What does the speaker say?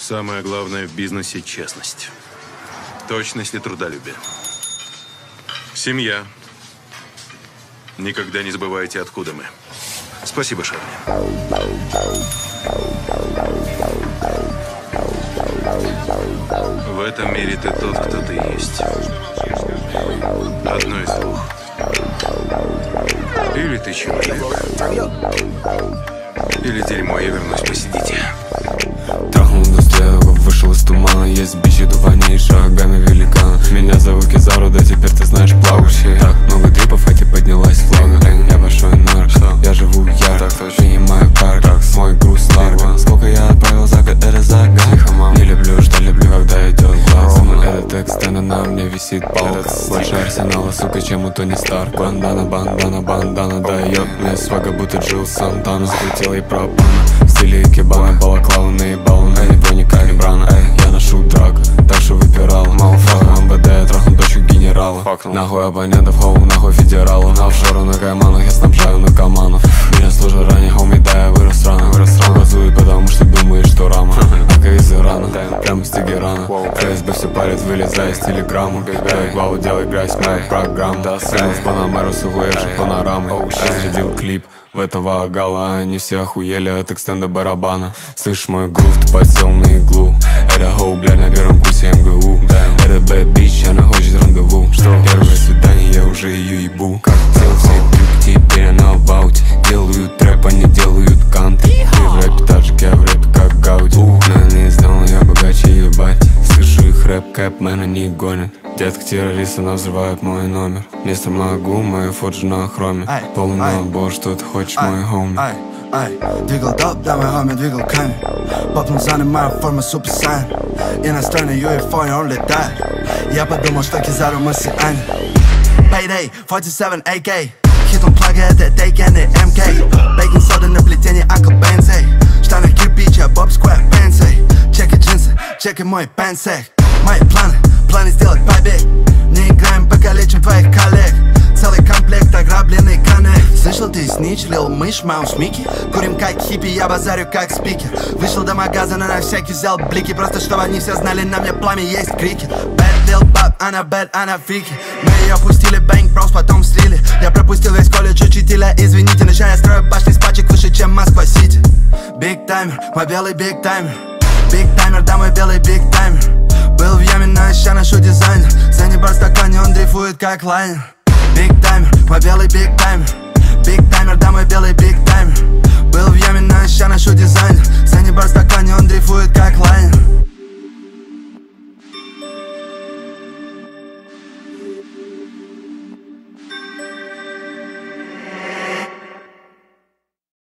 Самое главное в бизнесе – честность. Точность и трудолюбие. Семья. Никогда не забывайте, откуда мы. Спасибо, Шарли. В этом мире ты тот, кто ты есть. Одно из двух. Или ты человек, или дерьмо, я вернусь, посидите. Трахнул до следа, вышел из тумана. Есть бичи, дувани и шагами великана. Меня зовут Кизару, да теперь ты знаешь плавающий. Так много дрипов, эти поднялась флага. Я большой нарк, я живу ярко. Принимаю карт, мой груз ларго. Сколько я отправил за год, это загадка. Не люблю, что люблю, когда идет глаз. Этот текст, на мне висит палка. Больше арсенала, сука, чем у Тони Старк. Бандана, бандана, бандана, да ёб. Мне свага, будто Джилл Сантана. Слетела и пропана, в стиле икебана. Балаклава наебала, на него не калибрана. Я ношу драго, так что выпирала. Малфак, МВД, трахну дочку генерала. Нахуй абонентов, хоу, нахуй федералов. На офшору, на кайманах, я снабжаю наркоманов. Меня служат ранее, хоуми, да, я вырос рано. Газует, потому что думаешь, что рама. Ака из Ирана, прямо с Тегерана. ФСБ все парит, вылезая из телеграмму. Делай главу, делай грязь, моя программа. Стрелил в Панамеру, сухуешь панорамы. Разрядил клип в этого агала. Они все охуели от экстенда барабана. Слышь мой грув, ты подсел на иглу. Это хоу, блядь, на первом курсе МГУ. Это бэд бич, она хочет рандеву. Первое свидание, я уже ее ебу. Как дел, все трюки, теперь она в ауте. Делают трэп, они делают канты. Ты в рэпе так же, я в рэпе как Гауди. Но не сделал, я богаче ебать. Слышу их рэп, кэпмен, они гонят. Детка террориста, она взрывает мой номер. Место могу, мою фоджу на хроме. Полный набор, что ты хочешь, мой хоми. Двигал доп, да мой хоми двигал камень. Попнул занимаю форму супер сайн. Иностранный UFO, он летает. Я подумал, что Кизару марсианин. Payday, 47 AK. Хит он плага, это Дейкен и МК. Бейкинг сода на плетении Uncle Benzie. Штаны кирпича, Боб Сквер Пенсей. Чеки джинсы, чеки мой пенсек. Мои планы сделать побег. Не играем, покалечим твоих коллег. Целый комплект, ограбленный коннект. Слышал, ты снич, лил мышь, маус Микки. Курим как хиппи, я базарю как спикер. Вышел до магазина, на всякий взял блики. Просто чтобы они все знали, на мне пламя есть крики. Bad Lil Bop, она bad, она фрики. Мы ее пустили, бэнк, брос, потом слили. Я пропустил весь колледж учителя, извините. Но я строю башни с пачек выше, чем Москва-Сити. Биг таймер, мой белый биг таймер. Биг таймер, да мой белый биг таймер. Был в яме, но ща ношу дизайнер. За небар в стакане, он дрейфует как лайнер. Биг таймер, мой белый биг таймер. Биг таймер, да мой белый биг таймер. Был в яме, но ща ношу дизайнер. За небар в стакане.